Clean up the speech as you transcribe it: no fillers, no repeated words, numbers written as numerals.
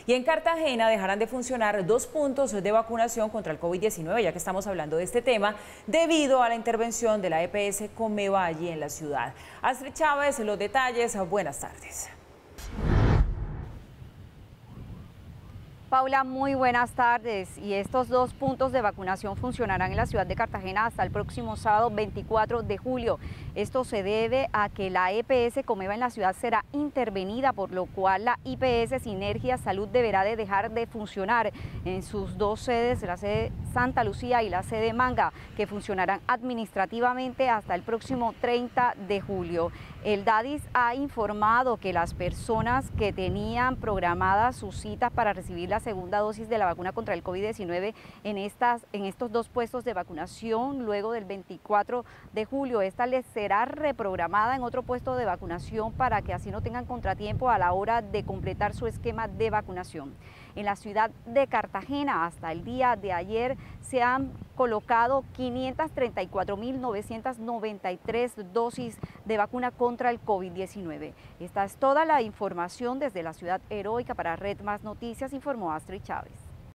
Y en Cartagena dejarán de funcionar 2 puntos de vacunación contra el COVID-19, ya que estamos hablando de este tema, debido a la intervención de la EPS Comeva allí en la ciudad. Astrid Chávez, los detalles. Buenas tardes. Paula, muy buenas tardes. Y estos 2 puntos de vacunación funcionarán en la ciudad de Cartagena hasta el próximo sábado 24 de julio. Esto se debe a que la EPS Comeva en la ciudad será intervenida, por lo cual la IPS Sinergia Salud deberá de dejar de funcionar en sus 2 sedes, la sede Santa Lucía y la sede Manga, que funcionarán administrativamente hasta el próximo 30 de julio. El DADIS ha informado que las personas que tenían programadas sus citas para recibir la segunda dosis de la vacuna contra el COVID-19 en estos 2 puestos de vacunación luego del 24 de julio, esta les será reprogramada en otro puesto de vacunación para que así no tengan contratiempo a la hora de completar su esquema de vacunación. En la ciudad de Cartagena, hasta el día de ayer, se han colocado 534.993 dosis de vacuna contra el COVID-19. Esta es toda la información desde la ciudad heroica. Para Red Más Noticias, informó Astrid Chávez.